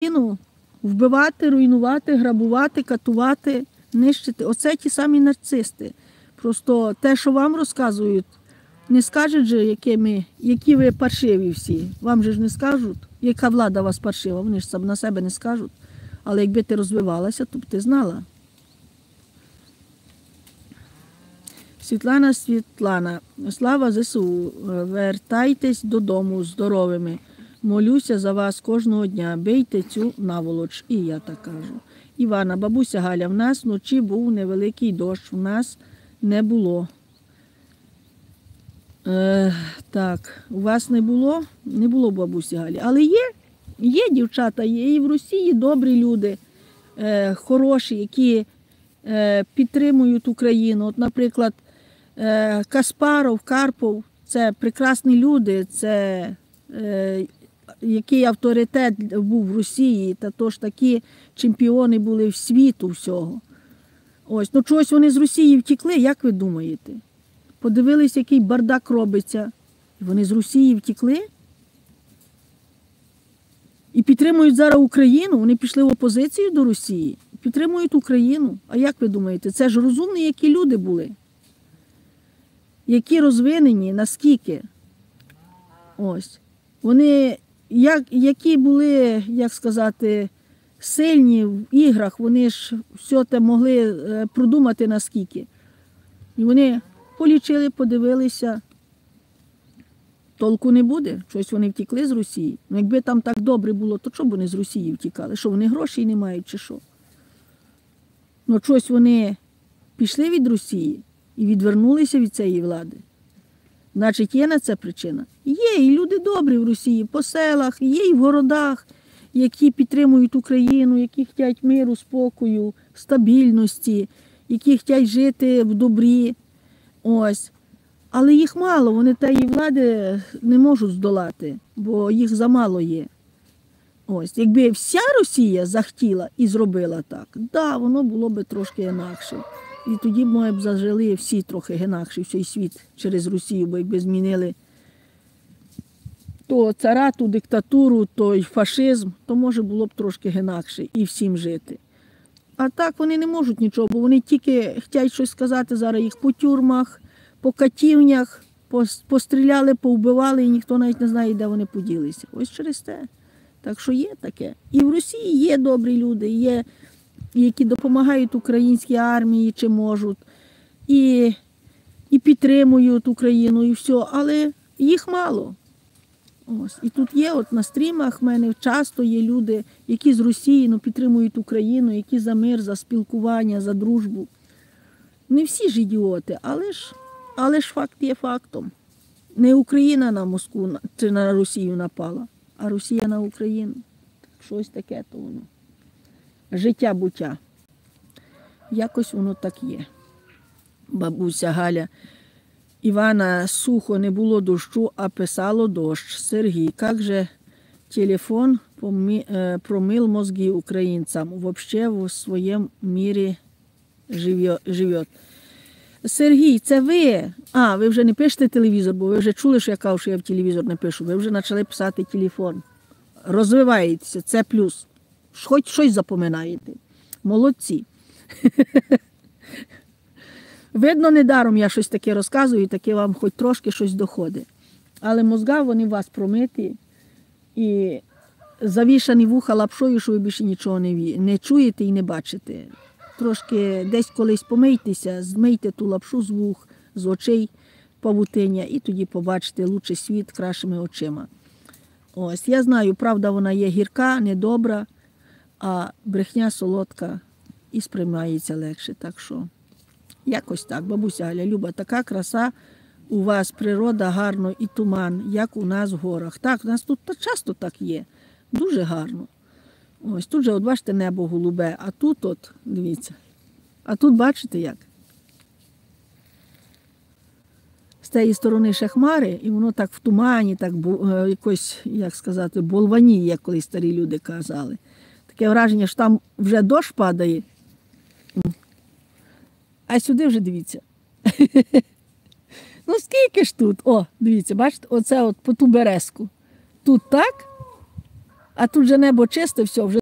Україну вбивати, руйнувати, грабувати, катувати, нищити. Оце ті самі нацисти. Просто те, що вам розказують, не скажуть же, які ви паршиві всі. Вам же ж не скажуть, яка влада вас паршива. Вони ж на себе не скажуть. Але якби ти розвивалася, то б ти знала. Світлана, слава ЗСУ, вертайтесь додому здоровими. Молюся за вас кожного дня, бийте цю наволоч. І я так кажу. Івана, бабуся Галя, в нас вночі був невеликий дощ, в нас не було. Так, у вас не було? Не було бабусі Галі. Але є дівчата, є і в Росії добрі люди, хороші, які підтримують Україну. От, наприклад, Каспаров, Карпов – це прекрасні люди, це який авторитет був в Росії, та то ж такі чемпіони були в світу всього. Ось, ну чогось вони з Росії втекли, як ви думаєте? Подивились, який бардак робиться. І вони з Росії втекли? І підтримують зараз Україну, вони пішли в опозицію до Росії, підтримують Україну. А як ви думаєте, це ж розумні, які люди були? Які розвинені, наскільки? Ось. Вони, які були, як сказати, сильні в іграх, вони ж все те могли продумати наскільки. І вони полічили, подивилися, толку не буде, щось вони втекли з Росії. Ну, якби там так добре було, то чого б вони з Росії втікали? Що, вони грошей не мають чи що? Ну, щось вони пішли від Росії і відвернулися від цієї влади. Значить, є на це причина? Є, і люди добрі в Росії, по селах, є і в городах, які підтримують Україну, які хочуть миру, спокою, стабільності, які хочуть жити в добрі. Ось. Але їх мало, вони тієї влади не можуть здолати, бо їх замало є. Ось. Якби вся Росія захотіла і зробила так, да, воно було б трошки інакше. І тоді, може б, зажили всі трохи інакше, всій світ через Росію, бо якби змінили то цара, ту диктатуру, той фашизм, то, може, було б трошки інакше і всім жити. А так вони не можуть нічого, бо вони тільки хочуть щось сказати зараз їх по тюрмах, по катівнях, постріляли, повбивали, і ніхто навіть не знає, де вони поділися. Ось через те. Так що є таке. І в Росії є добрі люди, є, які допомагають українській армії, чи можуть, і підтримують Україну, і все, але їх мало. Ось. І тут є, от на стрімах в мене часто є люди, які з Росії, ну, підтримують Україну, які за мир, за спілкування, за дружбу. Не всі ж ідіоти, але ж факт є фактом. Не Україна на Москву чи на Росію напала, а Росія на Україну. Щось таке то воно. Життя-буття. Якось воно так є. Бабуся Галя. Івана, сухо, не було дощу, а писало дощ. Сергій, як же телефон промил мозги українцям? Вообще в своєму мірі живе. Сергій, це ви? А, ви вже не пишете телевізор, бо ви вже чули, що я кажу, що я в телевізор не пишу. Ви вже почали писати телефон. Розвиваєтеся, це плюс. Хоч щось запоминаєте. Молодці. Видно, недаром я щось таке розказую, таке вам хоч трошки щось доходить. Але мозга, вони у вас промиті і завішані вуха лапшою, що ви більше нічого не чуєте і не бачите. Трошки десь колись помийтеся, змийте ту лапшу з вух, з очей павутиння, і тоді побачите лучший світ кращими очима. Ось, я знаю, правда, вона є гірка, недобра, а брехня солодка і сприймається легше. Так що, якось так. Бабуся Галя, Люба, така краса у вас, природа гарно і туман, як у нас в горах. Так, у нас тут часто так є. Дуже гарно. Ось, тут же, от бачите, небо голубе, а тут, от, дивіться. А тут бачите як? З тієї сторони ще хмари, і воно так в тумані, так якось, як сказати, болваніє, як колись старі люди казали. Таке враження, що там вже дощ падає. А сюди вже дивіться. Ну скільки ж тут? О, дивіться, бачите, оце от по ту березку. Тут так, а тут же небо чисте, все, вже